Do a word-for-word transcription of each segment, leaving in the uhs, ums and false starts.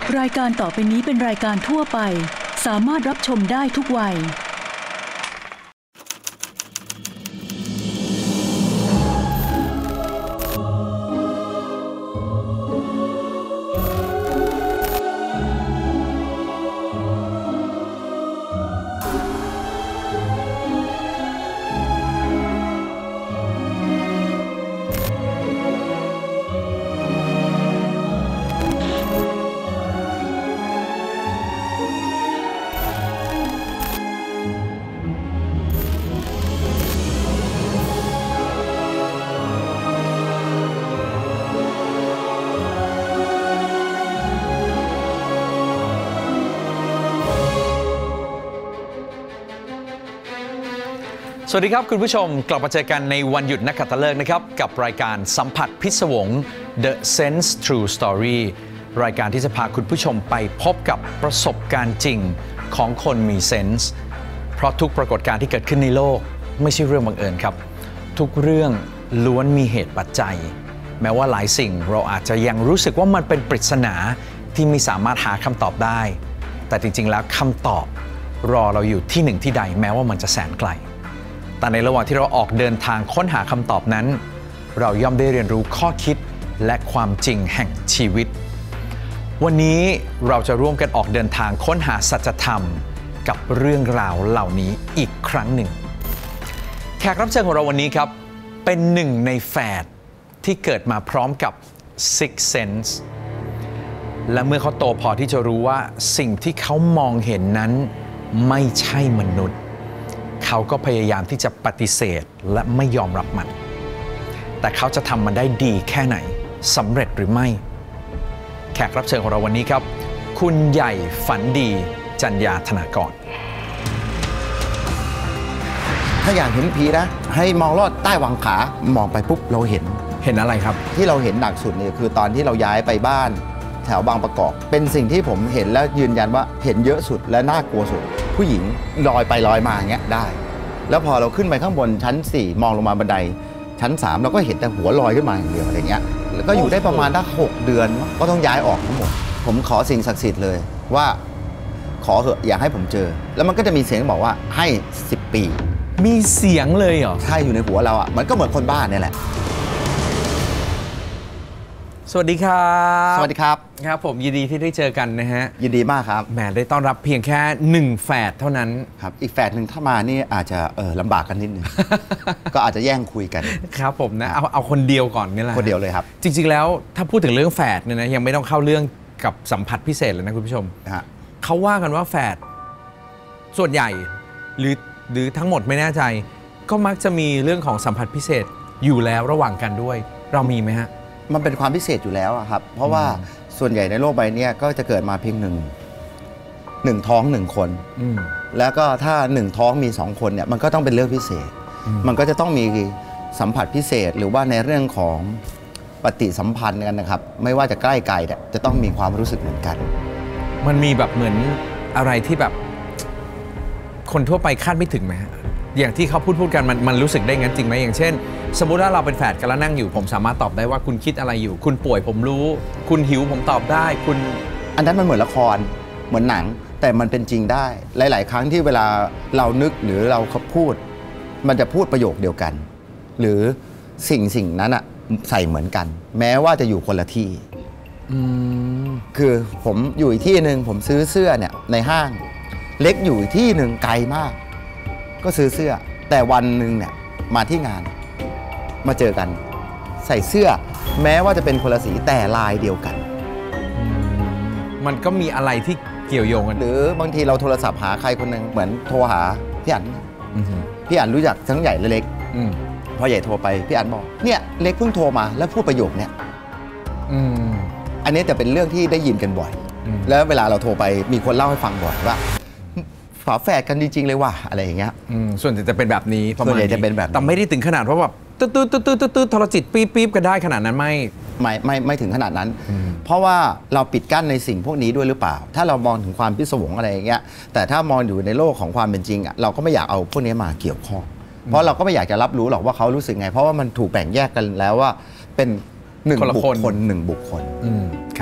รายการต่อไปนี้เป็นรายการทั่วไปสามารถรับชมได้ทุกวัยสวัสดีครับคุณผู้ชมกลับมาเจอกันในวันหยุดนักขัตฤกษ์นะครับกับรายการสัมผัสพิศวง The Sense True Story รายการที่จะพาคุณผู้ชมไปพบกับประสบการณ์จริงของคนมีเซนส์เพราะทุกปรากฏการณ์ที่เกิดขึ้นในโลกไม่ใช่เรื่องบังเอิญครับทุกเรื่องล้วนมีเหตุปัจจัยแม้ว่าหลายสิ่งเราอาจจะยังรู้สึกว่ามันเป็นปริศนาที่ไม่สามารถหาคำตอบได้แต่จริงๆแล้วคำตอบรอเราอยู่ที่หนึ่งที่ใดแม้ว่ามันจะแสนไกลแต่ในระหว่างที่เราออกเดินทางค้นหาคำตอบนั้นเราย่อมได้เรียนรู้ข้อคิดและความจริงแห่งชีวิตวันนี้เราจะร่วมกันออกเดินทางค้นหาสัจธรรมกับเรื่องราวเหล่านี้อีกครั้งหนึ่งแขกรับเชิญของเราวันนี้ครับเป็นหนึ่งในแฝดที่เกิดมาพร้อมกับ Sixth Sense และเมื่อเขาโตพอที่จะรู้ว่าสิ่งที่เขามองเห็นนั้นไม่ใช่มนุษย์เขาก็พยายามที่จะปฏิเสธและไม่ยอมรับมันแต่เขาจะทำมันได้ดีแค่ไหนสำเร็จหรือไม่แขกรับเชิญของเราวันนี้ครับคุณใหญ่ฝันดีจัญญาธนากรถ้าอยากเห็นผีนะให้มองลอดใต้หวังขามองไปปุ๊บเราเห็นเห็นอะไรครับที่เราเห็นหนักสุดเนี่ยคือตอนที่เราย้ายไปบ้านแถวบางประกอบเป็นสิ่งที่ผมเห็นแล้วยืนยันว่าเห็นเยอะสุดและน่ากลัวสุดผู้หญิงลอยไปลอยมาอย่างเงี้ยได้แล้วพอเราขึ้นไปข้างบนชั้นสี่มองลงมาบันไดชั้นสามเราก็เห็นแต่หัวลอยขึ้นมาอย่างเดียวอะไรเงี้ยแล้วก็อยู่ได้ประมาณได้หกเดือนก็ต้องย้ายออกทั้งหมดผมขอสิ่งศักดิ์สิทธิ์เลยว่าขอเถอะอย่าให้ผมเจอแล้วมันก็จะมีเสียงบอกว่าให้สิบปีมีเสียงเลยเหรอใช่อยู่ในหัวเราอ่ะมันก็เหมือนคนบ้านนี่แหละสวัสดีครับสวัสดีครับครับผมยินดีที่ได้เจอกันนะฮะยินดีมากครับแหมได้ต้อนรับเพียงแค่หนึ่งแฝดเท่านั้นครับอีกแฝดหนึ่งถ้ามานี่อาจจะเออลำบากกันนิดนึง ก็อาจจะแย่งคุยกันครับผมนะเอาเอาคนเดียวก่อนนี่แหละคนเดียวเลยครับจริงๆแล้วถ้าพูดถึงเรื่องแฝดเนี่ยนะยังไม่ต้องเข้าเรื่องกับสัมผัสพิเศษเลยนะคุณผู้ชมเขาว่ากันว่าแฝดส่วนใหญ่หรือหรือทั้งหมดไม่แน่ใจก็มักจะมีเรื่องของสัมผัสพิเศษอยู่แล้วระหว่างกันด้วยเรามีไหมฮะมันเป็นความพิเศษอยู่แล้วครับเพราะว่าส่วนใหญ่ในโลกใบนี้ก็จะเกิดมาเพียงหนึ่งหนึ่งท้องหนึ่งคนแล้วก็ถ้าหนึ่งท้องมีสองคนเนี่ยมันก็ต้องเป็นเรื่องพิเศษมันก็จะต้องมีสัมผัสพิเศษหรือว่าในเรื่องของปฏิสัมพันธ์กันนะครับไม่ว่าจะใกล้ไกลเนี่ยจะต้องมีความรู้สึกเหมือนกันมันมีแบบเหมือนอะไรที่แบบคนทั่วไปคาดไม่ถึงไหมอย่างที่เขาพูดพูดกันมันมันรู้สึกได้งั้นจริงไหมอย่างเช่นสมมุติว่าเราเป็นแฝดกันแล้วนั่งอยู่ผมสามารถตอบได้ว่าคุณคิดอะไรอยู่คุณป่วยผมรู้คุณหิวผมตอบได้คุณอันนั้นมันเหมือนละครเหมือนหนังแต่มันเป็นจริงได้หลายๆครั้งที่เวลาเรานึกหรือเราพูดมันจะพูดประโยคเดียวกันหรือสิ่งสิ่งนั้นอะใส่เหมือนกันแม้ว่าจะอยู่คนละที่คือผมอยู่อีกที่หนึ่งผมซื้อเสื้อเนี่ยในห้างเล็กอยู่อีกที่หนึ่งไกลมากก็ซื้อเสื้อแต่วันหนึ่งเนี่ยมาที่งานมาเจอกันใส่เสื้อแม้ว่าจะเป็นคนละสีแต่ลายเดียวกันมันก็มีอะไรที่เกี่ยวโยงกันหรือบางทีเราโทรศัพท์หาใครคนหนึ่งเหมือนโทรหาพี่อั๋นพี่อั๋นรู้จักทั้งใหญ่และเล็กพอใหญ่โทรไปพี่อั๋นบอกเนี่ยเล็กเพิ่งโทรมาแล้วพูดประโยคเนี้ยอันนี้จะเป็นเรื่องที่ได้ยินกันบ่อยแล้วเวลาเราโทรไปมีคนเล่าให้ฟังบ่อยว่าฝาแฝดกันจริงๆเลยว่ะอะไรอย่างเงี้ยส่วนใหญ่จะเป็นแบบนี้ส่วนใหญ่จะเป็นแบบแต่ไม่ได้ถึงขนาดเพราะแบบตืดตืดตืดตืดตืดโทรจิตปี๊บปี๊บก็ได้ขนาดนั้นไม่ไม่ไม่ไม่ถึงขนาดนั้นเพราะว่าเราปิดกั้นในสิ่งพวกนี้ด้วยหรือเปล่าถ้าเรามองถึงความพิศวงอะไรอย่างเงี้ยแต่ถ้ามองอยู่ในโลกของความเป็นจริงอ่ะเราก็ไม่อยากเอาพวกนี้มาเกี่ยวข้องเพราะเราก็ไม่อยากจะรับรู้หรอกว่าเขารู้สึกไงเพราะว่ามันถูกแบ่งแยกกันแล้วว่าเป็นหนึ่งบุคคลหนึ่งบุคคลครับ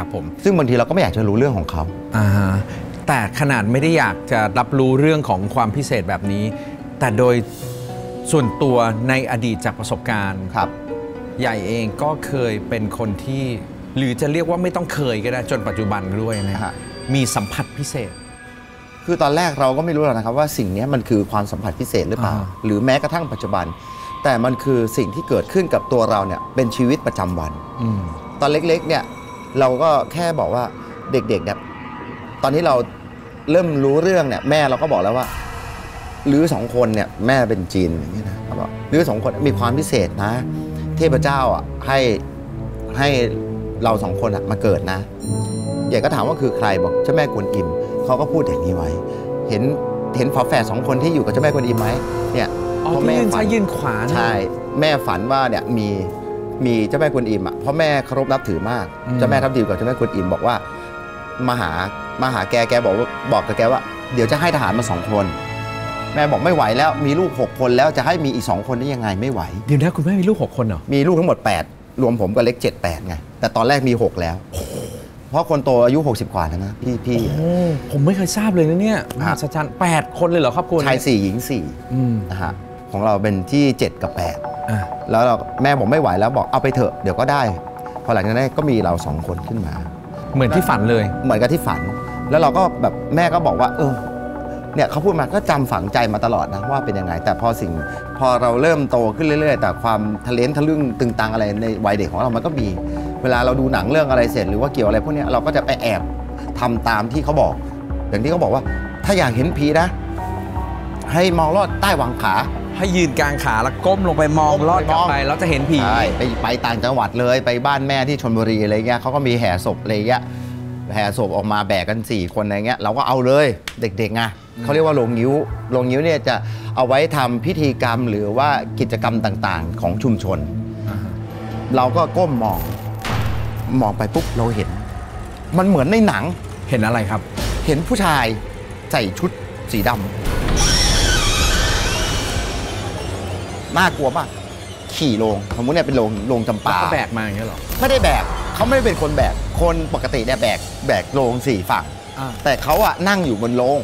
ครับผมซึ่งบางทีเราก็ไม่อยากจะรู้เรื่องของเขาอ่าแต่ขนาดไม่ได้อยากจะรับรู้เรื่องของความพิเศษแบบนี้แต่โดยส่วนตัวในอดีตจากประสบการณ์ครับใหญ่เองก็เคยเป็นคนที่หรือจะเรียกว่าไม่ต้องเคยก็ได้จนปัจจุบันด้วยนะฮะมีสัมผัสพิเศษคือตอนแรกเราก็ไม่รู้หรอกนะครับว่าสิ่งนี้มันคือความสัมผัสพิเศษหรือเปล่าหรือแม้กระทั่งปัจจุบันแต่มันคือสิ่งที่เกิดขึ้นกับตัวเราเนี่ยเป็นชีวิตประจำวันตอนเล็กๆเนี่ยเราก็แค่บอกว่าเด็กๆเนี่ยตอนที่เราเริ่มรู้เรื่องเนี่ยแม่เราก็บอกแล้วว่าหรือสองคนเนี่ยแม่เป็นจีนอย่างนี้นะเขาบอกหรือสองคนมีความพิเศษนะเทพเจ้าอ่ะให้ให้เราสองคนอ่ะมาเกิดนะใหญ่ก็ถามว่าคือใครบอกเจ้าแม่กวนอิมเขาก็พูดอย่างนี้ไว้เห็นเห็นฝาแฝดสองคนที่อยู่กับเจ้าแม่กวนอิมไหมเนี่ยพ่อแม่ฝันยืนขวาใช่แม่ฝันว่าเนี่ยมีมีเจ้าแม่กวนอิมอ่ะเพราะแม่เคารพนับถือมากเจ้าแม่ทับทิมกับเจ้าแม่กวนอิมบอกว่ามาหามาหาแกแกบอกบอกกับแกว่าเดี๋ยวจะให้ทหารมาสองคนแม่บอกไม่ไหวแล้วมีลูกหกคนแล้วจะให้มีอีกสองคนได้ยังไงไม่ไหวเดี๋ยวนะคุณแม่มีลูกหกคนเหรอมีลูกทั้งหมดแปดรวมผมกับเล็กเจ็ด แปดไงแต่ตอนแรกมีหกแล้วเพราะคนโตอายุหกสิบกว่าแล้วนะพี่พี่โอ้ผมไม่เคยทราบเลยนะเนี่ยมหัศจรรย์แปดคนเลยเหรอครับคุณชายสี่หญิงสี่นะฮะของเราเป็นที่เจ็ดกับแปดแล้วเราแม่บอกไม่ไหวแล้วบอกเอาไปเถอะเดี๋ยวก็ได้พอหลังจากนั้นก็มีเราสองคนขึ้นมาเหมือนที่ฝันเลยเหมือนกับที่ฝันแล้วเราก็แบบแม่ก็บอกว่าเออเนี่ยเขาพูดมาก็จำฝังใจมาตลอดนะว่าเป็นยังไงแต่พอสิ่งพอเราเริ่มโตขึ้นเรื่อยๆแต่ความทะเลนทะลึ่งตึงตังอะไรในวัยเด็กของเรามันก็มีเวลาเราดูหนังเรื่องอะไรเสร็จหรือว่าเกี่ยวอะไรพวกนี้เราก็จะไปแอบทำตามที่เขาบอกอย่างที่เขาบอกว่าถ้าอยากเห็นผีนะให้มองลอดใต้หว่างขาให้ยืนกลางขาแล้วก้มลงไปมองลอดกลับไปแล้วจะเห็นผีใช่ไปไปต่างจังหวัดเลยไปบ้านแม่ที่ชลบุรีอะไรเงี้ยเขาก็มีแห่ศพอะไรเงี้ยแห่ศพออกมาแบกกันสี่คนอะไรเงี้ยเราก็เอาเลยเด็กๆไงเขาเรียกว่าโรงงิ้วโรงงิ้วเนี่ยจะเอาไว้ทำพิธีกรรมหรือว่ากิจกรรมต่างๆของชุมชนเราก็ก้มมองมองไปปุ๊บเราเห็นมันเหมือนในหนังเห็นอะไรครับเห็นผู้ชายใส่ชุดสีดำน่ากลัวมากขี่โรงสมมติเนี่ยเป็นโรงโรงจำปาเขาแบกมาอย่างเงี้ยหรอไม่ได้แบกเขาไม่ได้เป็นคนแบกคนปกติเนี่ยแบกแบกโรงสี่ฝั่งแต่เขาอะนั่งอยู่บนโรง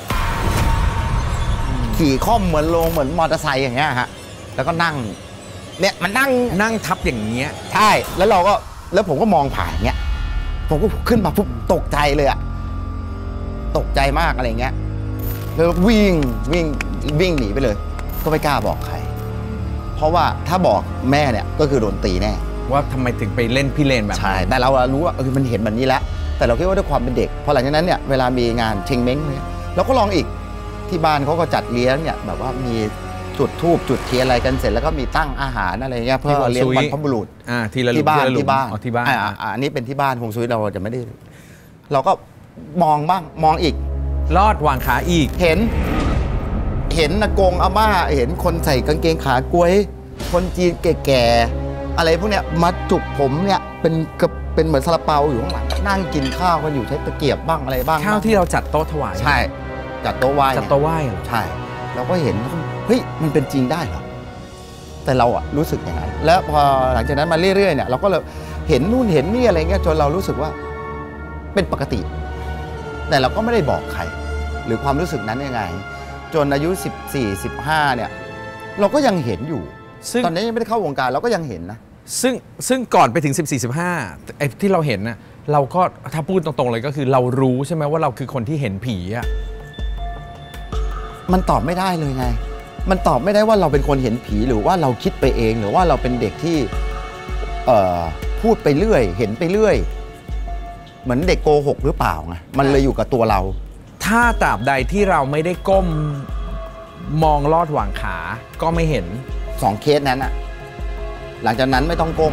ขี่ค่อมเหมือนโรงเหมือนมอเตอร์ไซค์อย่างเงี้ยฮะแล้วก็นั่งเนี่ยมันนั่งนั่งทับอย่างเงี้ยใช่แล้วเราก็แล้วผมก็มองผ่านเงี้ยผมก็ขึ้นมาปุ๊บตกใจเลยอะตกใจมากอะไรเงี้ยแล้ววิ่งวิ่งวิ่งหนีไปเลยก็ไม่กล้าบอกใครเพราะว่าถ้าบอกแม่เนี่ยก็คือโดนตีแน่ว่าทำไมถึงไปเล่นพี่เลนแบบใช่แต่เรารู้ว่าเออมันเห็นแบบนี้แล้วแต่เราคิดว่าด้วยความเป็นเด็กพอหลังจากนั้นเนี่ยเวลามีงานเชงเม้งเนี่ยเราก็ลองอีกที่บ้านเขาก็จัดเลี้ยงเนี่ยแบบว่ามีจุดธูปจุดเทียนอะไรกันเสร็จแล้วก็มีตั้งอาหารอะไรเงี้ยเพื่อเลี้ยงบรรพบุรุษที่บ้านที่บ้านที่บ้านอันนี้เป็นที่บ้านฮวงซุยเราจะไม่ได้เราก็มองบ้างมองอีกลอดวางขาอีกเห็นเห็นอากงอาม่าเห็นคนใส่กางเกงขากล้วยคนจีนแก่ๆอะไรพวกเนี้ยมัดจุกผมเนี่ยเป็นกับเป็นเหมือนซาลาเปาอยู่ข้างหลังนั่งกินข้าวกันอยู่ใช้ตะเกียบบ้างอะไรบ้างข้าวที่เราจัดโต๊ะถวายใช่จัดโต๊ะไหว้จัดโต๊ะไหว้ใช่เราก็เห็นเฮ้ยมันเป็นจริงได้เหรอแต่เราอะรู้สึกอย่างนั้นแล้วพอหลังจากนั้นมาเรื่อยๆเนี่ยเราก็เลยเห็นนู่นเห็นนี่อะไรเงี้ยจนเรารู้สึกว่าเป็นปกติแต่เราก็ไม่ได้บอกใครหรือความรู้สึกนั้นยังไงจนอายุสิบสี่ สิบห้าเนี่ยเราก็ยังเห็นอยู่ตอนนี้ยังไม่ได้เข้าวงการเราก็ยังเห็นนะซึ่งซึ่งก่อนไปถึงสิบสี่ สิบห้าไอ้ที่เราเห็นน่ะเราก็ถ้าพูดตรงๆเลยก็คือเรารู้ใช่ไหมว่าเราคือคนที่เห็นผีอ่ะมันตอบไม่ได้เลยไงมันตอบไม่ได้ว่าเราเป็นคนเห็นผีหรือว่าเราคิดไปเองหรือว่าเราเป็นเด็กที่เอ่อพูดไปเรื่อยเห็นไปเรื่อยเหมือนเด็กโกหกหรือเปล่าไงมันเลยอยู่กับตัวเราถ้าตราบใดที่เราไม่ได้ก้มมองลอดหว่างขาก็ไม่เห็นสองเคสนั้นอะหลังจากนั้นไม่ต้องก้ม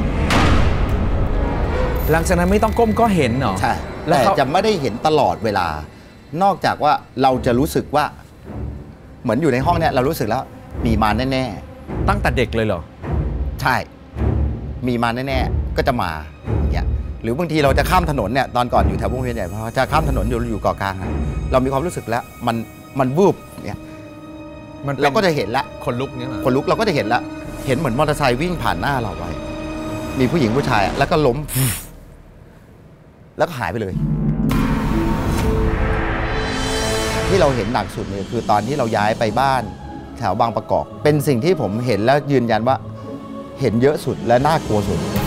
หลังจากนั้นไม่ต้องก้มก็เห็นเหรอใช่แต่จะไม่ได้เห็นตลอดเวลานอกจากว่าเราจะรู้สึกว่าเหมือนอยู่ในห้องเนี่ยเรารู้สึกแล้วมีมาแน่ๆตั้งแต่เด็กเลยเหรอใช่มีมาแน่ๆก็จะมาเนี่ยหรือบางทีเราจะข้ามถนนเนี่ยตอนก่อนอยู่แถววงเวียนใหญ่พอจะข้ามถนนอยู่อยู่เกาะกลางเรามีความรู้สึกแล้วมันมันวูบเนี่ยเราก็จะเห็นละคนลุกเนี่ยคนลุกเราก็จะเห็นละเห็นเหมือนมอเตอร์ไซค์วิ่งผ่านหน้าเราไปมีผู้หญิงผู้ชายแล้วก็ล้มแล้วก็หายไปเลยที่เราเห็นหนักสุดเนี่ยคือตอนที่เราย้ายไปบ้านแถวบางประกอบเป็นสิ่งที่ผมเห็นแล้วยืนยันว่าเห็นเยอะสุดและน่ากลัวสุด